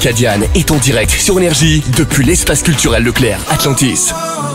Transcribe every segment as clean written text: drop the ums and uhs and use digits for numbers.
Diane est en direct sur Énergie depuis l'espace culturel Leclerc, Atlantis.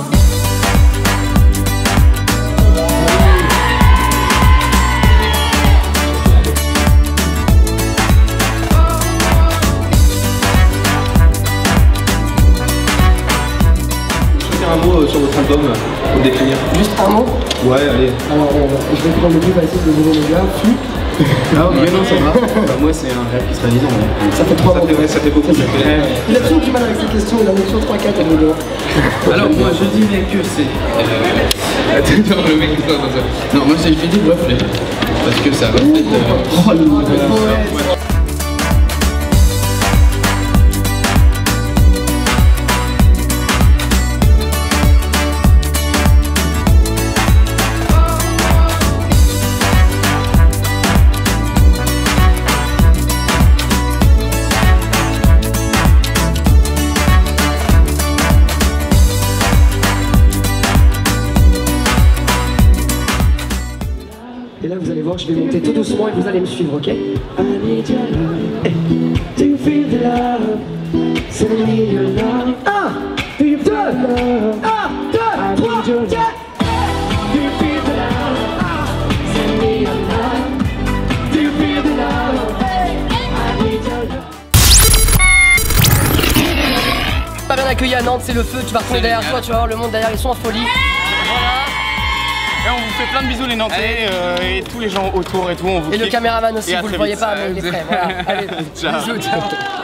Un mot sur votre album pour le définir. Juste un mot? Ouais, allez. Alors, je vais prendre le plus facile de nouveau les gars. Ah ok, non, ça va. Bah, moi, c'est un rêve qui se réalise en vrai. Ça fait 3 mots. Ça fait beaucoup. Il a toujours du mal avec cette question, il en a toujours 3-4 à nous. Alors, moi, je dirais que c'est. Attends, le mec, non, moi, je dis reflet. Parce que ça reflète. Oh, le Et là, vous allez voir, je vais monter tout doucement et vous allez me suivre, ok? Pas bien accueilli à Nantes, c'est le feu, tu vas retourner derrière toi, tu vas voir le monde derrière, ils sont en folie. Voilà. Et on vous fait plein de bisous les Nantais et tous les gens autour et tout. On vous et le caméraman aussi, et vous le voyez pas, mais il est prêt. Voilà. Allez, ciao. bisous, ciao.